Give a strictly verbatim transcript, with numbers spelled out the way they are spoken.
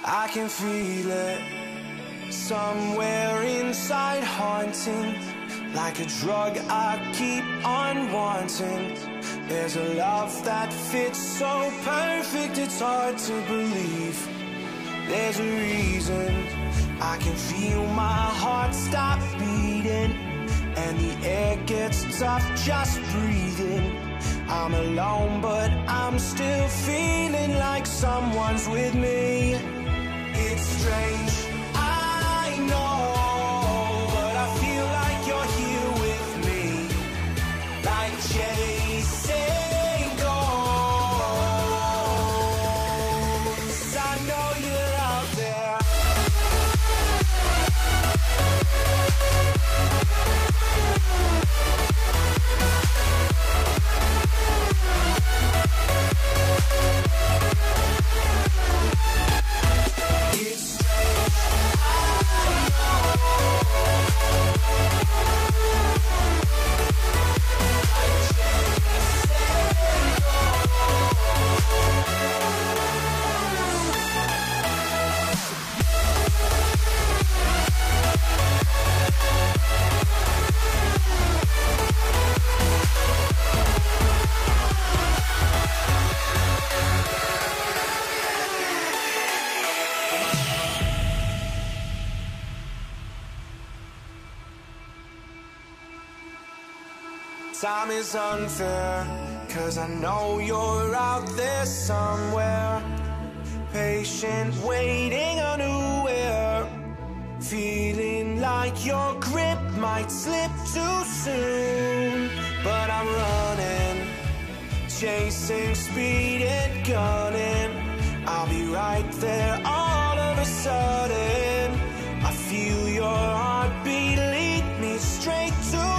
I can feel it somewhere inside, haunting like a drug I keep on wanting. There's a love that fits so perfect, it's hard to believe. There's a reason I can feel my heart stop beating, and the air gets tough just breathing. I'm alone, but I'm still feeling like someone's with me. It's strange, I know, but I feel like you're here with me, like chasing ghosts. I know you're out there. Time is unfair, cause I know you're out there somewhere, patient, waiting unaware, feeling like your grip might slip too soon. But I'm running, chasing speed and gunning. I'll be right there all of a sudden. I feel your heartbeat lead me straight to